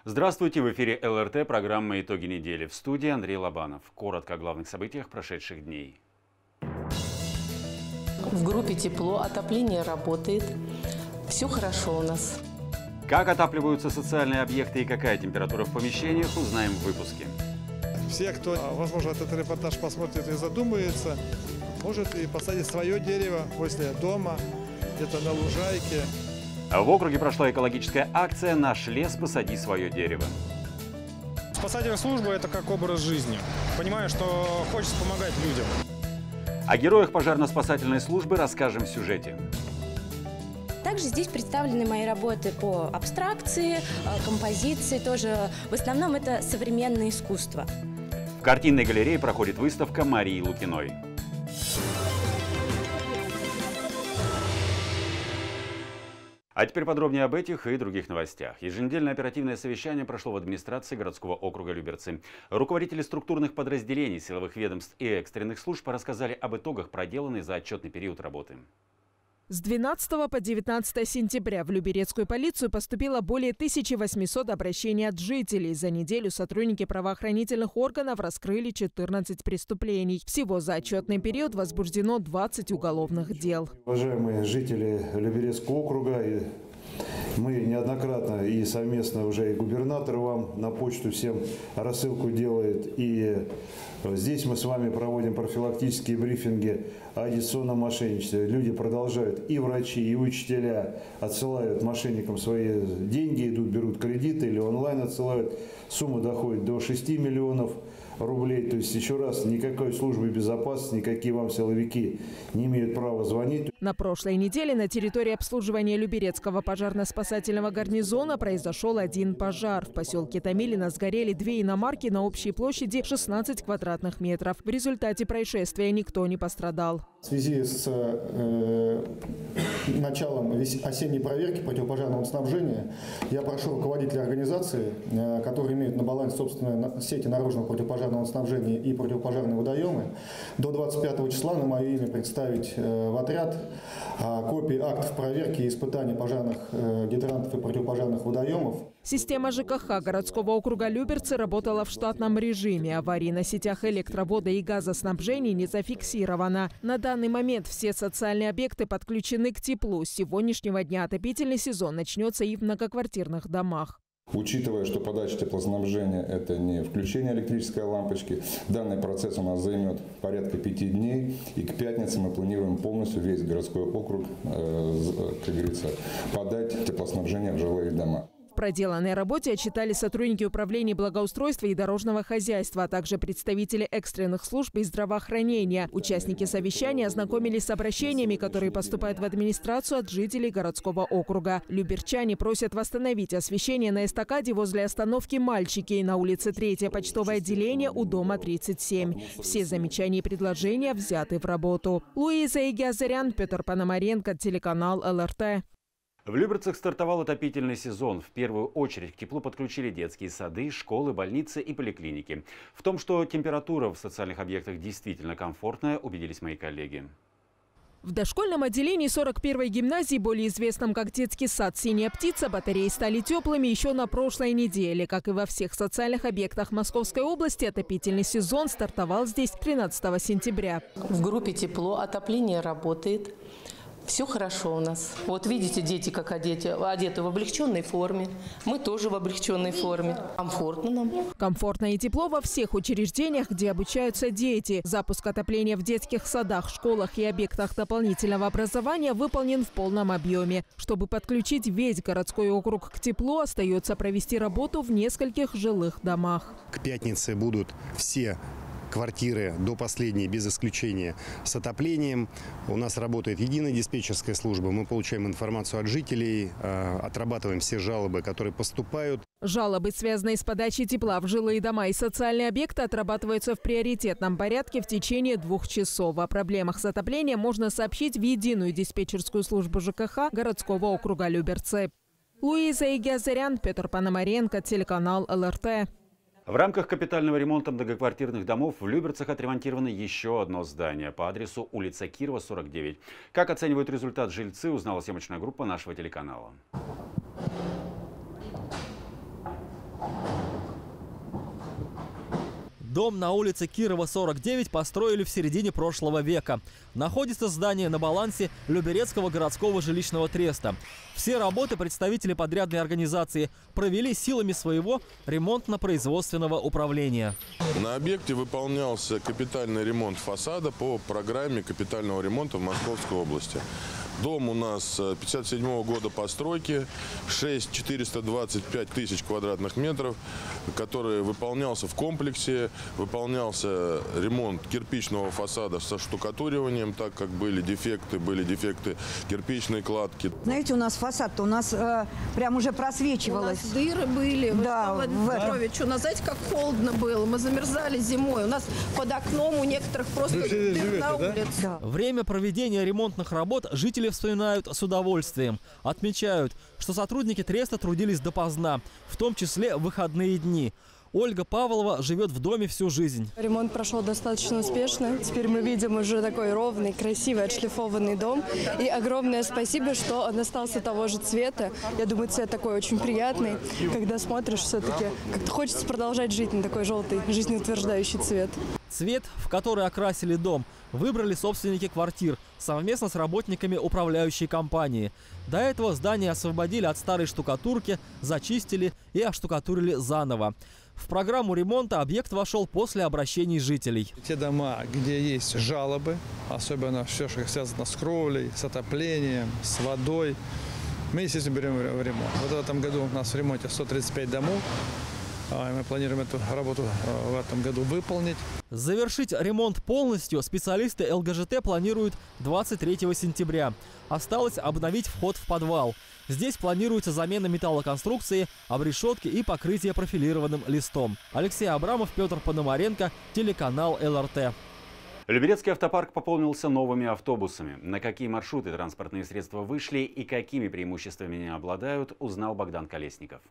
Здравствуйте, в эфире ЛРТ, программа «Итоги недели». В студии Андрей Лобанов. Коротко о главных событиях прошедших дней. В группе тепло, отопление работает. Все хорошо у нас. Как отапливаются социальные объекты и какая температура в помещениях, узнаем в выпуске. Все, кто, возможно, этот репортаж посмотрит и задумается, может и посадить свое дерево возле дома, где-то на лужайке. В округе прошла экологическая акция «Наш лес, посади свое дерево». Спасательная служба – это как образ жизни. Понимаю, что хочется помогать людям. О героях пожарно-спасательной службы расскажем в сюжете. Также здесь представлены мои работы по абстракции, композиции тоже. В основном это современное искусство. В картинной галерее проходит выставка Марии Лукиной. А теперь подробнее об этих и других новостях. Еженедельное оперативное совещание прошло в администрации городского округа Люберцы. Руководители структурных подразделений, силовых ведомств и экстренных служб рассказали об итогах проделанной за отчетный период работы. С 12 по 19 сентября в Люберецкую полицию поступило более 1800 обращений от жителей. За неделю сотрудники правоохранительных органов раскрыли 14 преступлений. Всего за отчетный период возбуждено 20 уголовных дел. Уважаемые жители Люберецкого округа, мы неоднократно и совместно уже и губернатор вам на почту всем рассылку делает. И здесь мы с вами проводим профилактические брифинги о дистанционном мошенничестве. Люди продолжают, и врачи, и учителя отсылают мошенникам свои деньги, идут, берут кредиты или онлайн отсылают. Сумма доходит до 6 миллионов рублей. То есть, еще раз, никакой службы безопасности, никакие вам силовики не имеют права звонить. На прошлой неделе на территории обслуживания Люберецкого пожарно-спасательного гарнизона произошел один пожар. В поселке Томилино сгорели 2 иномарки на общей площади 16 квадратных метров. В результате происшествия никто не пострадал. В связи с началом осенней проверки противопожарного снабжения я прошу руководителей организации, которые имеют на балансе собственные сети наружного противопожарного снабжения и противопожарные водоемы, до 25 числа на мое имя представить в отряд копии актов проверки и испытаний пожарных гидрантов и противопожарных водоемов. Система ЖКХ городского округа Люберцы работала в штатном режиме. Аварий на сетях электровода и газоснабжения не зафиксировано. На данный момент все социальные объекты подключены к теплу. С сегодняшнего дня отопительный сезон начнется и в многоквартирных домах. Учитывая, что подача теплоснабжения – это не включение электрической лампочки, данный процесс у нас займет порядка 5 дней. И к пятнице мы планируем полностью весь городской округ, как говорится, подать теплоснабжение в жилые дома. В проделанной работе отчитали сотрудники управления благоустройства и дорожного хозяйства, а также представители экстренных служб и здравоохранения. Участники совещания ознакомились с обращениями, которые поступают в администрацию от жителей городского округа. Люберчане просят восстановить освещение на эстакаде возле остановки «Мальчики» на улице 3-е почтовое отделение у дома 37. Все замечания и предложения взяты в работу. Луиза Игиазарян, Петр Пономаренко, телеканал ЛРТ. В Люберцах стартовал отопительный сезон. В первую очередь к теплу подключили детские сады, школы, больницы и поликлиники. В том, что температура в социальных объектах действительно комфортная, убедились мои коллеги. В дошкольном отделении 41-й гимназии, более известном как детский сад «Синяя птица», батареи стали теплыми еще на прошлой неделе. Как и во всех социальных объектах Московской области, отопительный сезон стартовал здесь 13 сентября. В группе тепло, отопление работает. Все хорошо у нас. Вот видите, дети как одеты в облегченной форме. Мы тоже в облегченной форме. Комфортно нам. Комфортно и тепло во всех учреждениях, где обучаются дети. Запуск отопления в детских садах, школах и объектах дополнительного образования выполнен в полном объеме. Чтобы подключить весь городской округ к теплу, остается провести работу в нескольких жилых домах. К пятнице будут все квартиры до последней, без исключения, с отоплением. У нас работает единая диспетчерская служба. Мы получаем информацию от жителей, отрабатываем все жалобы, которые поступают. Жалобы, связанные с подачей тепла в жилые дома и социальные объекты, отрабатываются в приоритетном порядке в течение 2 часов. О проблемах с отоплением можно сообщить в единую диспетчерскую службу ЖКХ городского округа Люберцы. Луиза Игиазарян, Петр Пономаренко, телеканал ЛРТ. В рамках капитального ремонта многоквартирных домов в Люберцах отремонтировано еще одно здание по адресу улица Кирова, 49. Как оценивают результат жильцы, узнала съемочная группа нашего телеканала. дом на улице Кирова, 49 построили в середине прошлого века. Находится здание на балансе Люберецкого городского жилищного треста. Все работы представители подрядной организации провели силами своего ремонтно-производственного управления. На объекте выполнялся капитальный ремонт фасада по программе капитального ремонта в Московской области. Дом у нас 1957 года постройки, 425 тысяч квадратных метров, который выполнялся в комплексе. Выполнялся ремонт кирпичного фасада со штукатуриванием, так как были дефекты кирпичной кладки. Знаете, у нас фасад-то у нас прям уже просвечивалось. У нас дыры были. Да, Владимир Петрович, у нас, знаете, как холодно было. Мы замерзали зимой. У нас под окном у некоторых просто дыр на улице. Время проведения ремонтных работ жители вспоминают с удовольствием. Отмечают, что сотрудники треста трудились допоздна, в том числе в выходные дни. Ольга Павлова живет в доме всю жизнь. Ремонт прошел достаточно успешно. Теперь мы видим уже такой ровный, красивый, отшлифованный дом. И огромное спасибо, что он остался того же цвета. Я думаю, цвет такой очень приятный. Когда смотришь, все-таки как-то хочется продолжать жить на такой желтый, жизнеутверждающий цвет. Цвет, в который окрасили дом, выбрали собственники квартир совместно с работниками управляющей компании. До этого здание освободили от старой штукатурки, зачистили и оштукатурили заново. В программу ремонта объект вошел после обращений жителей. Те дома, где есть жалобы, особенно все, что связано с кровлей, с отоплением, с водой, мы, естественно, берем в ремонт. Вот в этом году у нас в ремонте 135 домов. Мы планируем эту работу в этом году выполнить. Завершить ремонт полностью специалисты ЛГЖТ планируют 23 сентября. Осталось обновить вход в подвал. Здесь планируется замена металлоконструкции, обрешетки и покрытие профилированным листом. Алексей Абрамов, Петр Пономаренко, телеканал ЛРТ. Люберецкий автопарк пополнился новыми автобусами. На какие маршруты транспортные средства вышли и какими преимуществами они обладают, узнал Богдан Колесников.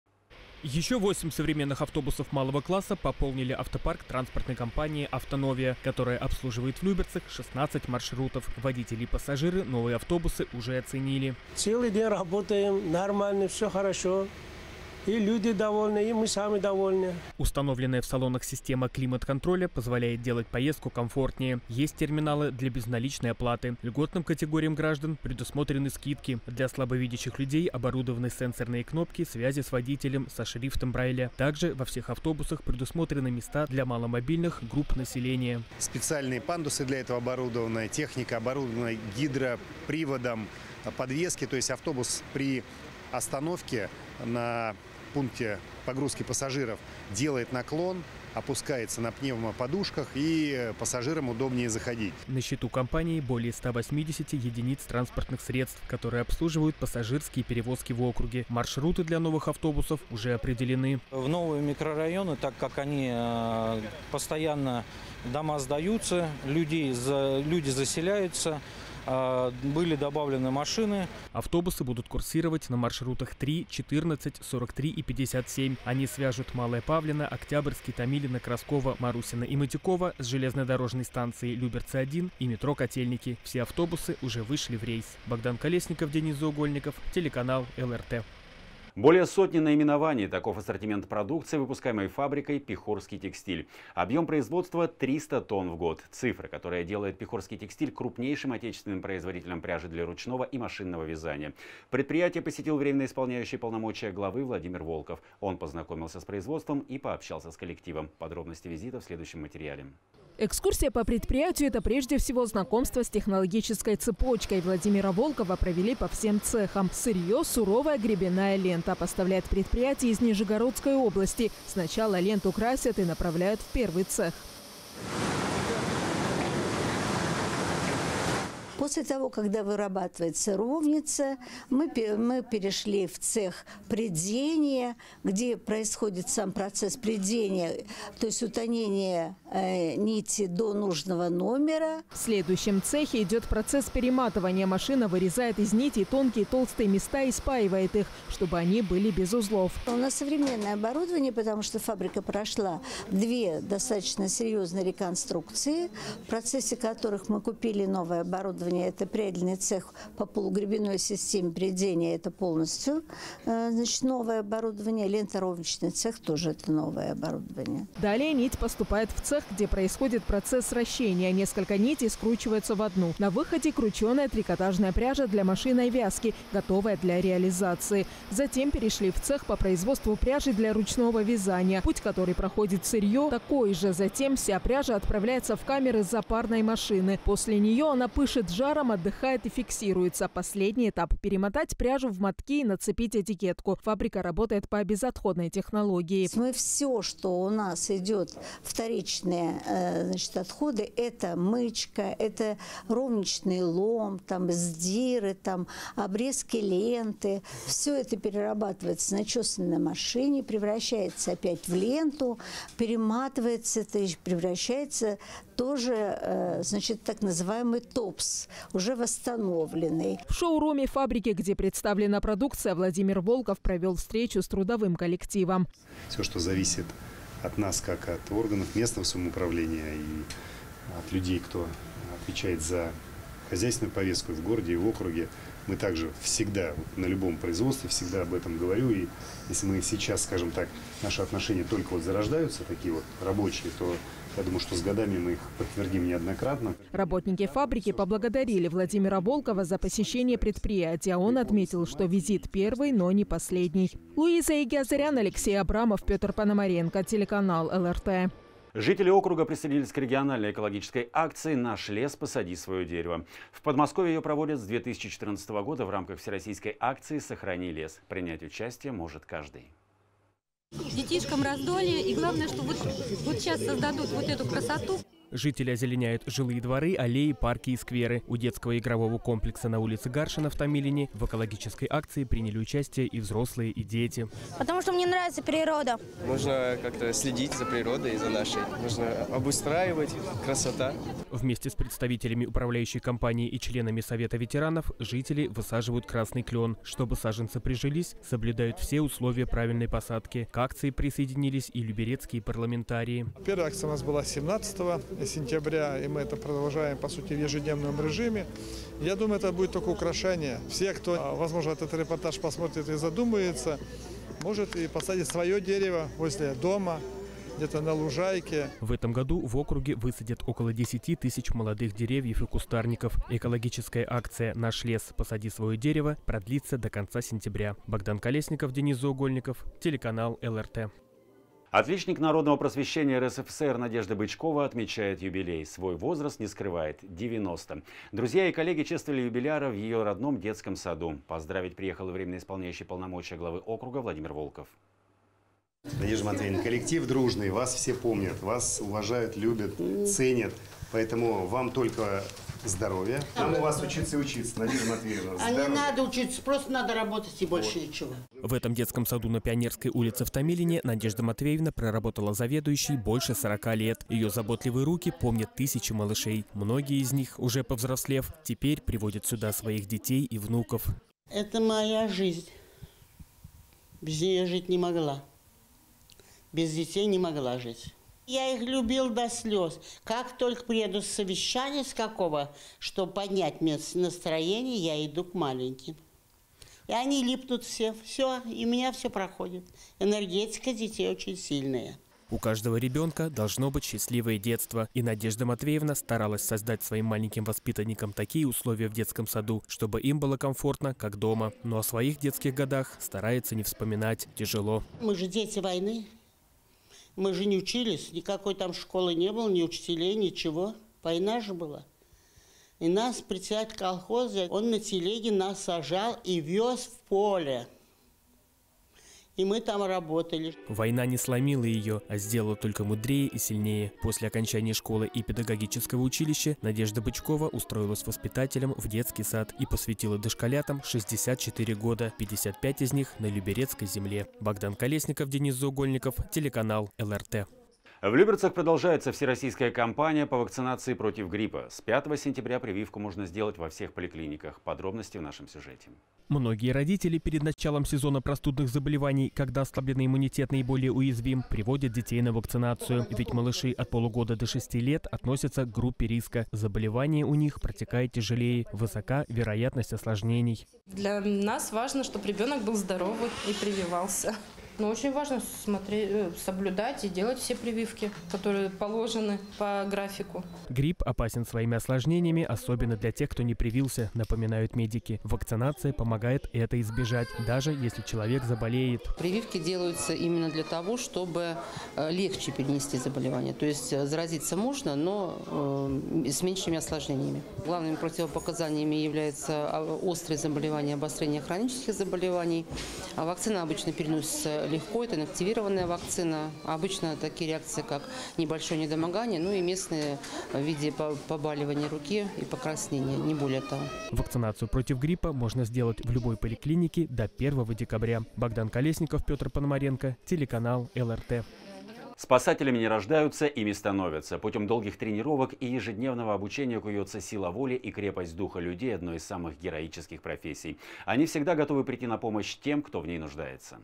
Еще 8 современных автобусов малого класса пополнили автопарк транспортной компании «Автоновия», которая обслуживает в Люберцах 16 маршрутов. Водители и пассажиры новые автобусы уже оценили. Целый день работаем, нормально, все хорошо. И люди довольны, и мы сами довольны. Установленная в салонах система климат-контроля позволяет делать поездку комфортнее. Есть терминалы для безналичной оплаты. Льготным категориям граждан предусмотрены скидки. Для слабовидящих людей оборудованы сенсорные кнопки связи с водителем со шрифтом Брайля. Также во всех автобусах предусмотрены места для маломобильных групп населения. Специальные пандусы для этого оборудованы, техника оборудована гидроприводом подвески. То есть автобус при остановке на пункте погрузки пассажиров делает наклон, опускается на пневмоподушках, и пассажирам удобнее заходить. На счету компании более 180 единиц транспортных средств, которые обслуживают пассажирские перевозки в округе. Маршруты для новых автобусов уже определены. В новые микрорайоны, так как они постоянно дома сдаются, люди заселяются, были добавлены машины. Автобусы будут курсировать на маршрутах 3, 14, 43 и 57. Они свяжут Малое Павлино, Октябрьский, Томилино, Красково, Марусино и Матюково с железнодорожной станции Люберцы-1 и метро Котельники. Все автобусы уже вышли в рейс. Богдан Колесников, Денис Заугольников, телеканал ЛРТ. Более сотни наименований. Таков ассортимент продукции, выпускаемой фабрикой «Пехорский текстиль». Объем производства 300 тонн в год. Цифра, которая делает «Пехорский текстиль» крупнейшим отечественным производителем пряжи для ручного и машинного вязания. Предприятие посетил временно исполняющий полномочия главы Владимир Волков. Он познакомился с производством и пообщался с коллективом. Подробности визита в следующем материале. Экскурсия по предприятию – это прежде всего знакомство с технологической цепочкой. Владимира Волкова провели по всем цехам. Сырье – суровая гребенная лента. Поставляет предприятие из Нижегородской области. Сначала ленту красят и направляют в первый цех. После того, когда вырабатывается ровница, мы перешли в цех прядения, где происходит сам процесс прядения, то есть утонение нити до нужного номера. В следующем цехе идет процесс перематывания. Машина вырезает из нитей тонкие и толстые места и спаивает их, чтобы они были без узлов. У нас современное оборудование, потому что фабрика прошла 2 достаточно серьезные реконструкции, в процессе которых мы купили новое оборудование оборудование, это прядельный цех по полугребенной системе прядения, это полностью значит, новое оборудование. Ленторовничный цех тоже это новое оборудование. Далее нить поступает в цех, где происходит процесс сращения. Несколько нитей скручиваются в одну. На выходе крученая трикотажная пряжа для машинной вязки, готовая для реализации. Затем перешли в цех по производству пряжи для ручного вязания. Путь, который проходит сырье, такой же. Затем вся пряжа отправляется в камеры запарной машины. После нее она пышет жаром, отдыхает и фиксируется. Последний этап – перемотать пряжу в мотки и нацепить этикетку. Фабрика работает по безотходной технологии. Мы все, что у нас идет, вторичные значит, отходы, это мычка, это ровничный лом, там, сдиры, там, обрезки ленты. Все это перерабатывается на чесанной машине, превращается опять в ленту, перематывается, это превращается тоже, значит, так называемый топс, уже восстановленный. В шоуруме фабрики, где представлена продукция, Владимир Волков провел встречу с трудовым коллективом. Все, что зависит от нас, как от органов местного самоуправления и от людей, кто отвечает за хозяйственную повестку в городе и в округе, мы также всегда, на любом производстве, всегда об этом говорю. И если мы сейчас, скажем так, наши отношения только вот зарождаются, такие вот рабочие, то я думаю, что с годами мы их подтвердим неоднократно. Работники фабрики поблагодарили Владимира Волкова за посещение предприятия. Он отметил, что визит первый, но не последний. Луиза Игиазарян, Алексей Абрамов, Петр Пономаренко, телеканал ЛРТ. Жители округа присоединились к региональной экологической акции «Наш лес. Посади свое дерево». В Подмосковье ее проводят с 2014 года в рамках всероссийской акции «Сохрани лес». Принять участие может каждый. Детишкам раздолье, и главное, что вот сейчас создадут вот эту красоту. Жители озеленяют жилые дворы, аллеи, парки и скверы. У детского игрового комплекса на улице Гаршина в Томилине в экологической акции приняли участие и взрослые, и дети. Потому что мне нравится природа. Нужно как-то следить за природой и за нашей. Нужно обустраивать, красота. Вместе с представителями управляющей компании и членами Совета ветеранов жители высаживают красный клен. Чтобы саженцы прижились, соблюдают все условия правильной посадки. К акции присоединились и люберецкие парламентарии. Первая акция у нас была 17 сентября, и мы это продолжаем, по сути, в ежедневном режиме. Я думаю, это будет только украшение. Все, кто, возможно, этот репортаж посмотрит и задумается, может и посадить свое дерево возле дома, где-то на лужайке. В этом году в округе высадят около 10 тысяч молодых деревьев и кустарников. Экологическая акция «Наш лес. Посади свое дерево» продлится до конца сентября. Богдан Колесников, Денис Заугольников, телеканал ЛРТ. Отличник народного просвещения РСФСР Надежда Бычкова отмечает юбилей. Свой возраст не скрывает – 90. Друзья и коллеги чествовали юбиляра в ее родном детском саду. Поздравить приехал и временно исполняющий полномочия главы округа Владимир Волков. Надежда Матвеевна, коллектив дружный, вас все помнят, вас уважают, любят, ценят. Поэтому вам только здоровья. Нам у вас учиться и учиться, Надежда Матвеевна. А не надо учиться, просто надо работать и больше ничего. В этом детском саду на Пионерской улице в Томилине Надежда Матвеевна проработала заведующей больше 40 лет. Ее заботливые руки помнят тысячи малышей. Многие из них, уже повзрослев, теперь приводят сюда своих детей и внуков. Это моя жизнь. Без нее жить не могла. Без детей не могла жить. Я их любил до слез. Как только приеду с совещания с какого, чтобы поднять мне настроение, я иду к маленьким. И они липнут все, и у меня все проходит. Энергетика детей очень сильная. У каждого ребенка должно быть счастливое детство. И Надежда Матвеевна старалась создать своим маленьким воспитанникам такие условия в детском саду, чтобы им было комфортно, как дома. Но о своих детских годах старается не вспоминать. Тяжело. Мы же дети войны. Мы же не учились, никакой там школы не было, ни учителей, ничего. Война же была. И нас, председатель колхоза, он на телеге нас сажал и вез в поле. И мы там работали. Война не сломила ее, а сделала только мудрее и сильнее. После окончания школы и педагогического училища Надежда Бычкова устроилась воспитателем в детский сад и посвятила дошколятам 64 года, 55 из них на Люберецкой земле. Богдан Колесников, Денис Заугольников, телеканал ЛРТ. В Люберцах продолжается всероссийская кампания по вакцинации против гриппа. С 5 сентября прививку можно сделать во всех поликлиниках. Подробности в нашем сюжете. Многие родители перед началом сезона простудных заболеваний, когда ослабленный иммунитет наиболее уязвим, приводят детей на вакцинацию. Ведь малыши от полугода до 6 лет относятся к группе риска. Заболевание у них протекает тяжелее, высока вероятность осложнений. Для нас важно, чтобы ребенок был здоровый и прививался. Но очень важно соблюдать и делать все прививки, которые положены по графику. Грипп опасен своими осложнениями, особенно для тех, кто не привился, напоминают медики. Вакцинация помогает это избежать, даже если человек заболеет. Прививки делаются именно для того, чтобы легче перенести заболевание. То есть заразиться можно, но с меньшими осложнениями. Главными противопоказаниями являются острые заболевания, обострение хронических заболеваний. Вакцина обычно переносится легко, это инактивированная вакцина. Обычно такие реакции, как небольшое недомогание, ну и местные в виде побаливания руки и покраснения, не более того. Вакцинацию против гриппа можно сделать в любой поликлинике до 1 декабря. Богдан Колесников, Петр Пономаренко, телеканал ЛРТ. Спасателями не рождаются, ими становятся. Путем долгих тренировок и ежедневного обучения куется сила воли и крепость духа людей, одной из самых героических профессий. Они всегда готовы прийти на помощь тем, кто в ней нуждается.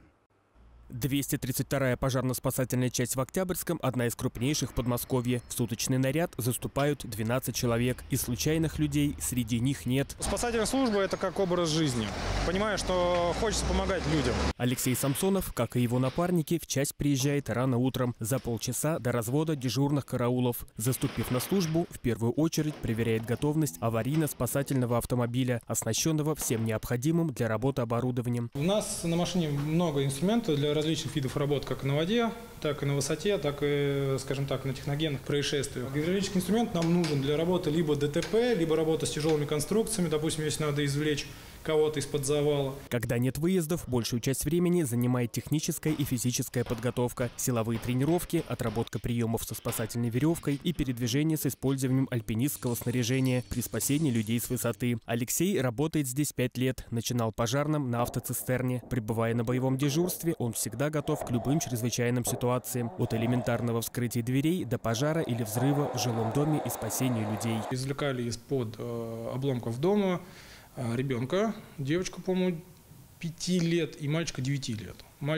232-я пожарно-спасательная часть в Октябрьском – одна из крупнейших в Подмосковье. В суточный наряд заступают 12 человек. И случайных людей среди них нет. Спасательная служба – это как образ жизни. Понимаю, что хочется помогать людям. Алексей Самсонов, как и его напарники, в часть приезжает рано утром, за полчаса до развода дежурных караулов. Заступив на службу, в первую очередь проверяет готовность аварийно-спасательного автомобиля, оснащенного всем необходимым для работы оборудованием. У нас на машине много инструментов для различных видов работ, как на воде, так и на высоте, так и, скажем так, на техногенных происшествиях. Гидравлический инструмент нам нужен для работы либо ДТП, либо работа с тяжелыми конструкциями, допустим, если надо извлечь кого-то из-под завала. Когда нет выездов, большую часть времени занимает техническая и физическая подготовка, силовые тренировки, отработка приемов со спасательной веревкой и передвижение с использованием альпинистского снаряжения при спасении людей с высоты. Алексей работает здесь 5 лет, начинал пожарным на автоцистерне. Пребывая на боевом дежурстве, он всегда готов к любым чрезвычайным ситуациям, от элементарного вскрытия дверей до пожара или взрыва в жилом доме и спасения людей. Извлекали из-под обломков дома ребенка, девочку, по-моему, 5 лет и мальчика 9 лет.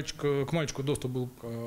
К мальчику доступ был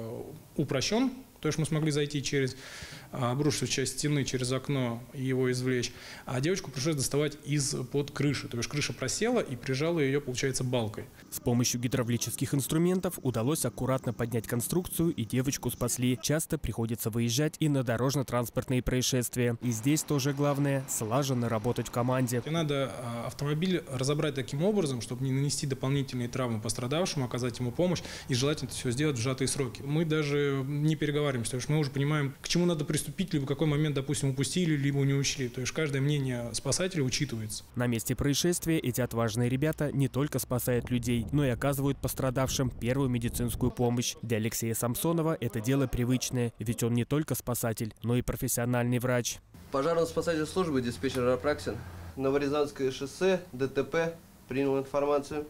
упрощен, то есть мы смогли зайти через обрушившуюся часть стены, через окно и его извлечь. А девочку пришлось доставать из-под крыши. То есть крыша просела и прижала ее, получается, балкой. С помощью гидравлических инструментов удалось аккуратно поднять конструкцию, и девочку спасли. Часто приходится выезжать и на дорожно-транспортные происшествия. И здесь тоже главное – слаженно работать в команде. И надо автомобиль разобрать таким образом, чтобы не нанести дополнительные травмы пострадавшему, оказать ему помощь, и желательно это все сделать в сжатые сроки. Мы даже не переговариваемся, потому что мы уже понимаем, к чему надо приступить, либо в какой момент, допустим, упустили, либо не учли. То есть каждое мнение спасателя учитывается. На месте происшествия эти отважные ребята не только спасают людей, но и оказывают пострадавшим первую медицинскую помощь. Для Алексея Самсонова это дело привычное, ведь он не только спасатель, но и профессиональный врач. Пожарно-спасательной службы диспетчер Апраксин. Новорязанское шоссе, ДТП, принял информацию.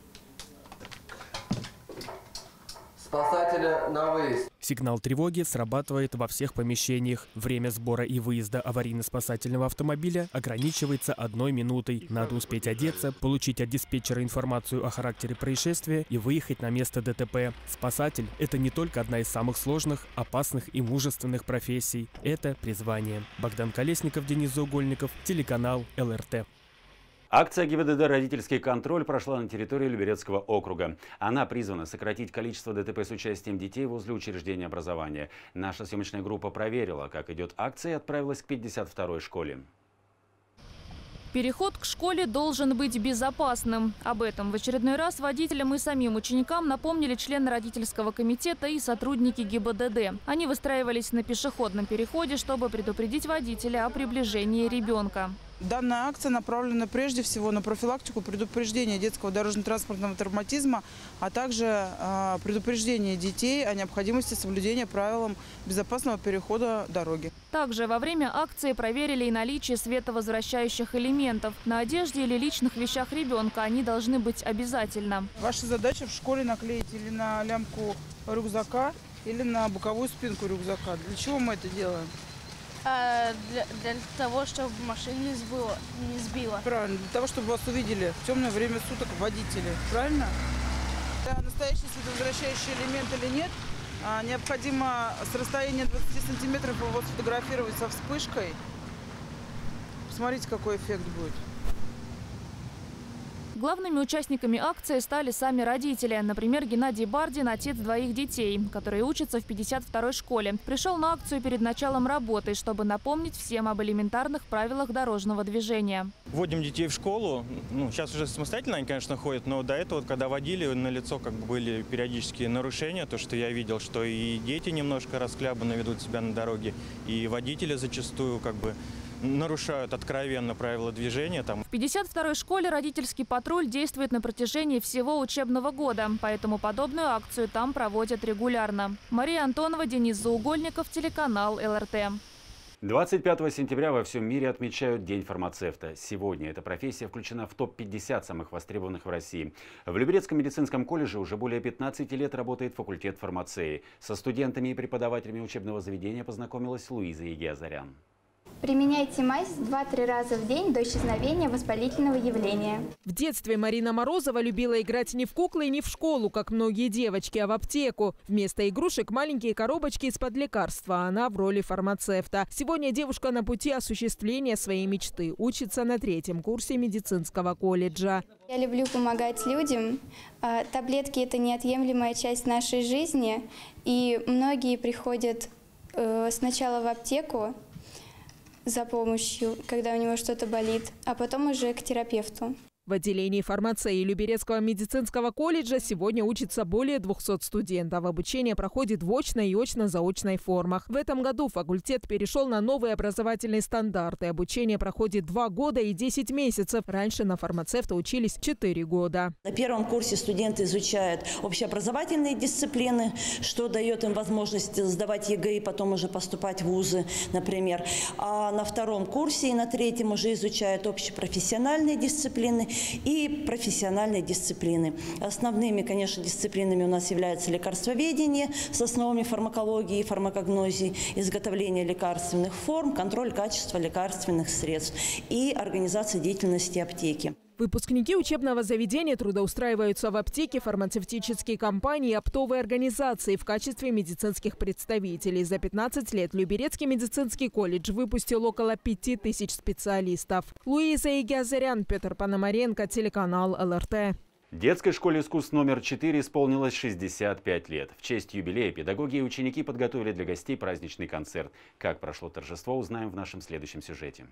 Спасателя на выезд. Сигнал тревоги срабатывает во всех помещениях. Время сбора и выезда аварийно-спасательного автомобиля ограничивается 1 минутой. Надо успеть одеться, получить от диспетчера информацию о характере происшествия и выехать на место ДТП. Спасатель – это не только одна из самых сложных, опасных и мужественных профессий. Это призвание. Богдан Колесников, Денис Заугольников, телеканал ЛРТ. Акция ГИБДД «Родительский контроль» прошла на территории Люберецкого округа. Она призвана сократить количество ДТП с участием детей возле учреждения образования. Наша съемочная группа проверила, как идет акция, и отправилась к 52-й школе. Переход к школе должен быть безопасным. Об этом в очередной раз водителям и самим ученикам напомнили члены родительского комитета и сотрудники ГИБДД. Они выстраивались на пешеходном переходе, чтобы предупредить водителя о приближении ребенка. Данная акция направлена прежде всего на профилактику предупреждения детского дорожно-транспортного травматизма, а также предупреждение детей о необходимости соблюдения правилам безопасного перехода дороги. Также во время акции проверили и наличие световозвращающих элементов. На одежде или личных вещах ребенка они должны быть обязательно. Ваша задача в школе наклеить или на лямку рюкзака, или на боковую спинку рюкзака. Для чего мы это делаем? Для того, чтобы машину не сбила. Правильно, для того, чтобы вас увидели в темное время суток водители. Правильно? Это настоящий световозвращающий элемент или нет, необходимо с расстояния 20 сантиметров его сфотографировать со вспышкой. Посмотрите, какой эффект будет. Главными участниками акции стали сами родители. Например, Геннадий Бардин – отец двоих детей, которые учатся в 52-й школе. Пришел на акцию перед началом работы, чтобы напомнить всем об элементарных правилах дорожного движения. Вводим детей в школу. Сейчас уже самостоятельно они, конечно, ходят, но до этого, когда водили, на лицо были периодические нарушения. То, что я видел, что и дети немножко расхлябанно ведут себя на дороге, и водители зачастую нарушают откровенно правила движения. В 52-й школе родительский патруль действует на протяжении всего учебного года, поэтому подобную акцию там проводят регулярно. Мария Антонова, Денис Заугольников, телеканал ЛРТ. 25 сентября во всем мире отмечают День фармацевта. Сегодня эта профессия включена в топ-50 самых востребованных в России. В Люберецком медицинском колледже уже более 15 лет работает факультет фармацеи. Со студентами и преподавателями учебного заведения познакомилась Луиза Егиазарян. Применяйте мазь 2-3 раза в день до исчезновения воспалительного явления. В детстве Марина Морозова любила играть не в куклы и не в школу, как многие девочки, а в аптеку. Вместо игрушек маленькие коробочки из-под лекарства, а она в роли фармацевта. Сегодня девушка на пути осуществления своей мечты. Учится на 3-м курсе медицинского колледжа. Я люблю помогать людям. Таблетки – это неотъемлемая часть нашей жизни. И многие приходят сначала в аптеку за помощью, когда у него что-то болит, а потом уже к терапевту. В отделении фармацеи Люберецкого медицинского колледжа сегодня учатся более 200 студентов. Обучение проходит в очной и очно-заочной формах. В этом году факультет перешел на новые образовательные стандарты. Обучение проходит 2 года и 10 месяцев. Раньше на фармацевта учились 4 года. На 1-м курсе студенты изучают общеобразовательные дисциплины, что дает им возможность сдавать ЕГЭ и потом уже поступать в вузы, например. А на 2-м курсе и на 3-м уже изучают общепрофессиональные дисциплины и профессиональные дисциплины. Основными, конечно, дисциплинами у нас являются лекарствоведение с основами фармакологии и фармакогнозии, изготовление лекарственных форм, контроль качества лекарственных средств и организация деятельности аптеки. Выпускники учебного заведения трудоустраиваются в аптеке, фармацевтические компании и оптовые организации в качестве медицинских представителей. За 15 лет Люберецкий медицинский колледж выпустил около 5000 специалистов. Луиза Егиазарян, Петр Пономаренко, телеканал ЛРТ. Детской школе искусств номер 4 исполнилось 65 лет. В честь юбилея педагоги и ученики подготовили для гостей праздничный концерт. Как прошло торжество, узнаем в нашем следующем сюжете.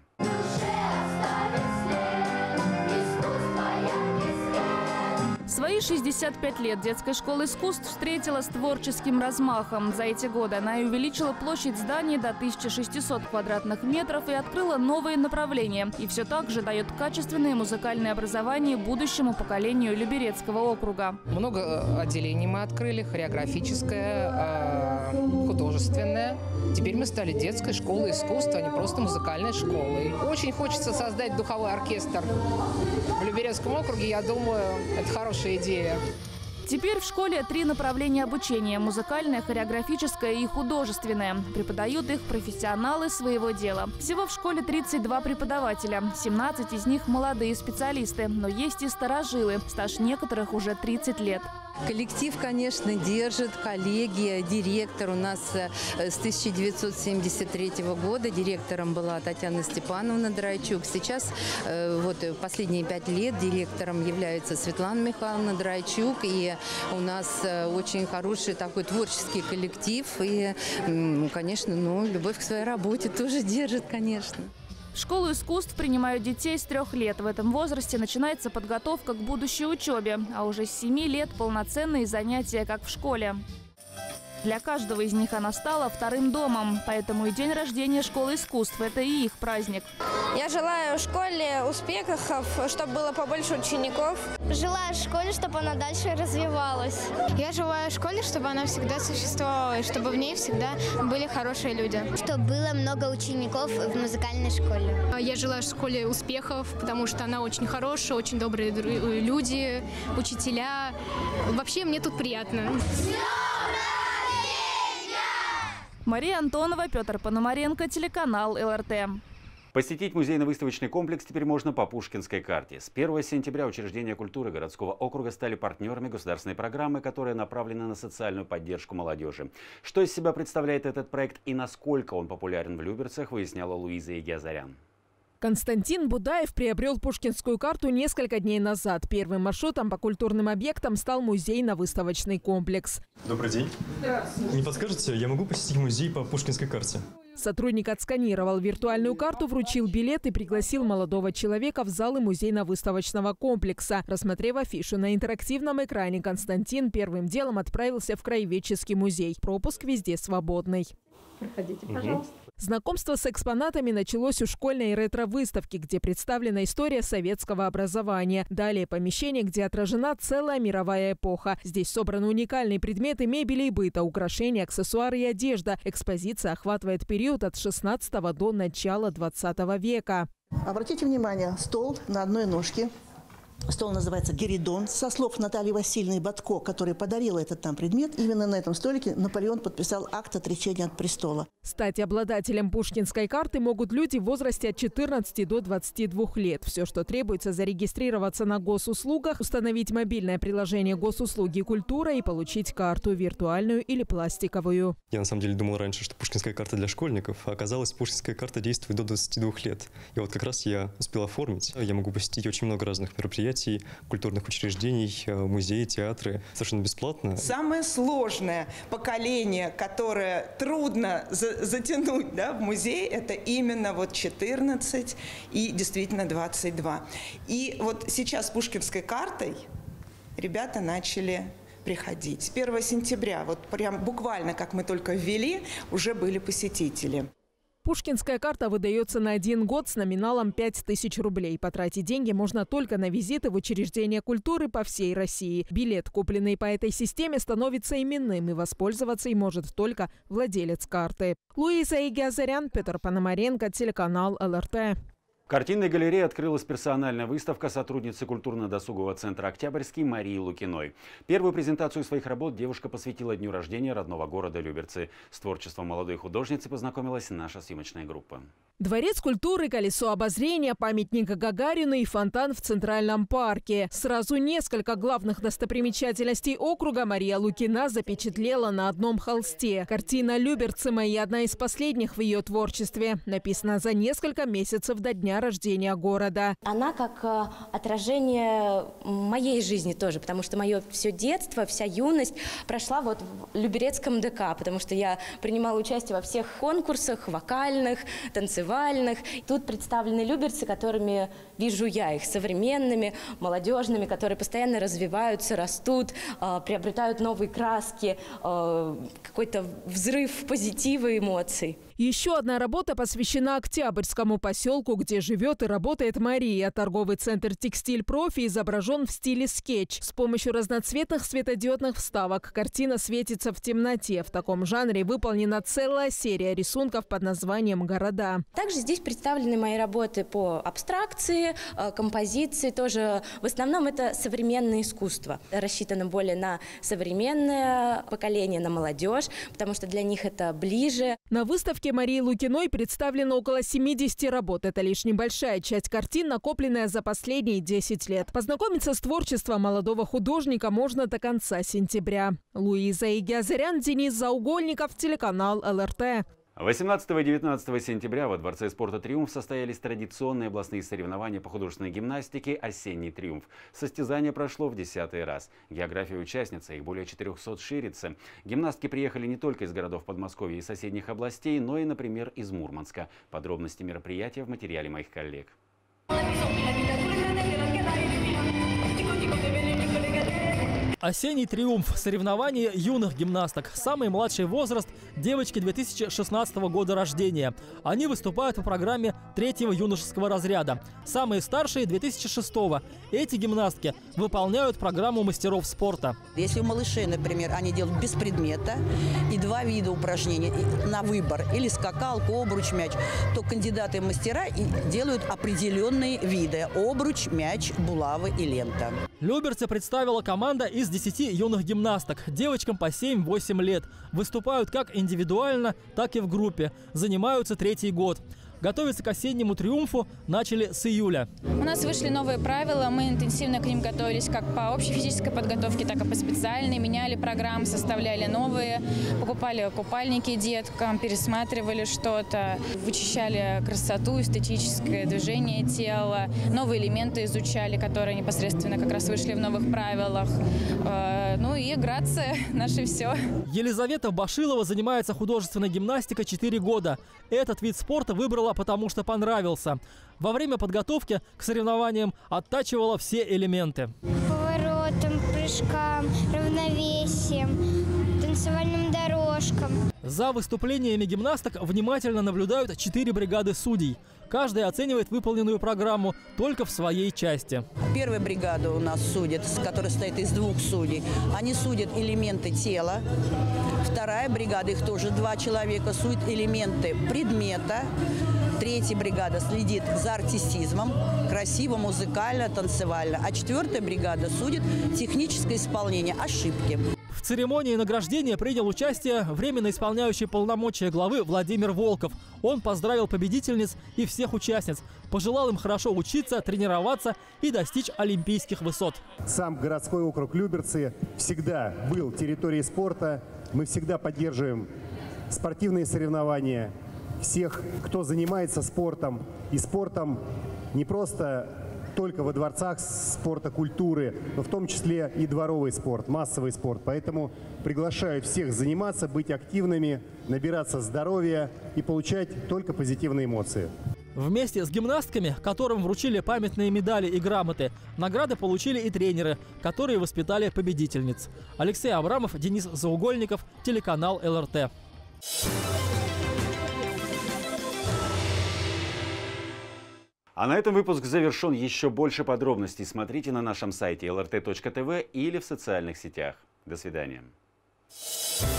Свои 65 лет детская школа искусств встретила с творческим размахом. За эти годы она и увеличила площадь зданий до 1600 квадратных метров и открыла новые направления. И все так же дает качественное музыкальное образование будущему поколению Люберецкого округа. Много отделений мы открыли, хореографическое, художественное. Теперь мы стали детской школой искусства, а не просто музыкальной школой. Очень хочется создать духовой оркестр в Люберецком округе. Я думаю, это хорошая идея. Теперь в школе 3 направления обучения – музыкальное, хореографическое и художественное. Преподают их профессионалы своего дела. Всего в школе 32 преподавателя. 17 из них – молодые специалисты, но есть и старожилы. Стаж некоторых уже 30 лет. Коллектив, конечно, держит, коллеги, директор у нас с 1973 года. Директором была Татьяна Степановна Драйчук. Сейчас, вот последние 5 лет, директором является Светлана Михайловна Драйчук. И у нас очень хороший такой творческий коллектив. И, конечно, любовь к своей работе тоже держит, конечно. В школу искусств принимают детей с 3 лет. В этом возрасте начинается подготовка к будущей учебе, а уже с 7 лет полноценные занятия, как в школе. Для каждого из них она стала вторым домом, поэтому и день рождения школы искусств – это и их праздник. Я желаю школе успехов, чтобы было побольше учеников. Желаю школе, чтобы она дальше развивалась. Я желаю школе, чтобы она всегда существовала, и чтобы в ней всегда были хорошие люди. Чтобы было много учеников в музыкальной школе. Я желаю школе успехов, потому что она очень хорошая, очень добрые люди, учителя. Вообще мне тут приятно. Мария Антонова, Петр Пономаренко, телеканал ЛРТ. Посетить музейно-выставочный комплекс теперь можно по Пушкинской карте. С 1 сентября учреждения культуры городского округа стали партнерами государственной программы, которая направлена на социальную поддержку молодежи. Что из себя представляет этот проект и насколько он популярен в Люберцах, выясняла Луиза Егиазарян. Константин Будаев приобрел Пушкинскую карту несколько дней назад. Первым маршрутом по культурным объектам стал музейно-выставочный комплекс. Добрый день. Здравствуйте. Не подскажете, я могу посетить музей по Пушкинской карте? Сотрудник отсканировал виртуальную карту, вручил билет и пригласил молодого человека в залы музейно-выставочного комплекса. Рассмотрев афишу на интерактивном экране, Константин первым делом отправился в краеведческий музей. Пропуск везде свободный. Проходите, пожалуйста. Знакомство с экспонатами началось у школьной ретро-выставки, где представлена история советского образования. Далее помещение, где отражена целая мировая эпоха. Здесь собраны уникальные предметы мебели и быта, украшения, аксессуары и одежда. Экспозиция охватывает период от 16 до начала 20 века. Обратите внимание, стол на одной ножке. Стол называется «Геридон». Со слов Натальи Васильевны Батко, которая подарила этот там предмет, именно на этом столике Наполеон подписал акт отречения от престола. Стать обладателем Пушкинской карты могут люди в возрасте от 14 до 22 лет. Все, что требуется, зарегистрироваться на госуслугах, установить мобильное приложение «Госуслуги культура» и получить карту виртуальную или пластиковую. Я на самом деле думал раньше, что Пушкинская карта для школьников, а оказалось, Пушкинская карта действует до 22 лет. И вот как раз я успел оформить. Я могу посетить очень много разных мероприятий, культурных учреждений, музеи, театры совершенно бесплатно. Самое сложное поколение, которое трудно затянуть, в музей, это именно 14 и действительно 22. И вот сейчас с Пушкинской картой ребята начали приходить. С 1 сентября, прям буквально как мы только ввели, уже были посетители. Пушкинская карта выдается на 1 год с номиналом 5000 рублей. Потратить деньги можно только на визиты в учреждения культуры по всей России. Билет, купленный по этой системе, становится именным, и воспользоваться им может только владелец карты. Луиза Егиазарян, Петр Пономаренко, телеканал ЛРТ. В картинной галерее открылась персональная выставка сотрудницы культурно-досугового центра «Октябрьский» Марии Лукиной. Первую презентацию своих работ девушка посвятила дню рождения родного города Люберцы. С творчеством молодой художницы познакомилась наша съемочная группа. Дворец культуры, колесо обозрения, памятник Гагарину и фонтан в Центральном парке. Сразу несколько главных достопримечательностей округа Мария Лукина запечатлела на одном холсте. Картина «Люберцы мои» – одна из последних в ее творчестве. Написана за несколько месяцев до дня рождения города. Она как отражение моей жизни тоже, потому что мое все детство, вся юность прошла в Люберецком ДК, потому что я принимала участие во всех конкурсах, вокальных, танцевальных. Тут представлены люберцы, которыми вижу я, их современными, молодежными, которые постоянно развиваются, растут, приобретают новые краски, какой-то взрыв позитива и эмоций. Еще одна работа посвящена Октябрьскому поселку, где живет и работает Мария. Торговый центр «Текстиль Профи» изображен в стиле скетч. С помощью разноцветных светодиодных вставок картина светится в темноте. В таком жанре выполнена целая серия рисунков под названием «Города». Также здесь представлены мои работы по абстракции, композиции. Тоже в основном это современное искусство. Рассчитано более на современное поколение, на молодежь, потому что для них это ближе. На выставке Марии Лукиной представлено около 70 работ. Это лишь небольшая часть картин, накопленная за последние 10 лет. Познакомиться с творчеством молодого художника можно до конца сентября. Луиза Егиазарян, Денис Заугольников, телеканал ЛРТ. 18 и 19 сентября во Дворце спорта «Триумф» состоялись традиционные областные соревнования по художественной гимнастике «Осенний триумф». Состязание прошло в 10-й раз. География участниц, их более 400, ширится. Гимнастки приехали не только из городов Подмосковья и соседних областей, но и, например, из Мурманска. Подробности мероприятия в материале моих коллег. «Осенний триумф» – соревнования юных гимнасток. Самый младший возраст – девочки 2016 года рождения. Они выступают по программе 3-го юношеского разряда. Самые старшие – 2006-го. Эти гимнастки выполняют программу мастеров спорта. Если у малышей, например, они делают без предмета и 2 вида упражнений на выбор, или скакалку, обруч, мяч, то кандидаты в мастера делают определенные виды – обруч, мяч, булавы и лента. Люберцы представила команда из 10 юных гимнасток. Девочкам по 7-8 лет. Выступают как индивидуально, так и в группе. Занимаются 3-й год. Готовиться к осеннему триумфу начали с июля. У нас вышли новые правила, мы интенсивно к ним готовились как по общей физической подготовке, так и по специальной. Меняли программы, составляли новые, покупали купальники деткам, пересматривали что-то, вычищали красоту, эстетическое движение тела, новые элементы изучали, которые непосредственно как раз вышли в новых правилах. Ну и грация – наше все. Елизавета Башилова занимается художественной гимнастикой 4 года. Этот вид спорта выбрала, потому что понравился. Во время подготовки к соревнованиям оттачивала все элементы. Поворотом, прыжкам, равновесием, танцевальным дорожкам. За выступлениями гимнасток внимательно наблюдают 4 бригады судей. Каждая оценивает выполненную программу только в своей части. Первая бригада у нас судит, которая состоит из 2 судей. Они судят элементы тела. Вторая бригада, их тоже 2 человека, судят элементы предмета. 3-я бригада следит за артистизмом, красиво, музыкально, танцевально. А 4-я бригада судит техническое исполнение, ошибки. В церемонии награждения принял участие временно исполняющий полномочия главы Владимир Волков. Он поздравил победительниц и всех участниц, пожелал им хорошо учиться, тренироваться и достичь олимпийских высот. Сам городской округ Люберцы всегда был территорией спорта. Мы всегда поддерживаем спортивные соревнования всех, кто занимается спортом. И спортом не просто только во дворцах спорта, культуры, но в том числе и дворовый спорт, массовый спорт. Поэтому приглашаю всех заниматься, быть активными, набираться здоровья и получать только позитивные эмоции. Вместе с гимнастками, которым вручили памятные медали и грамоты, награды получили и тренеры, которые воспитали победительниц. Алексей Абрамов, Денис Заугольников, телеканал ЛРТ. А на этом выпуск завершен. Еще больше подробностей смотрите на нашем сайте lrt.tv или в социальных сетях. До свидания.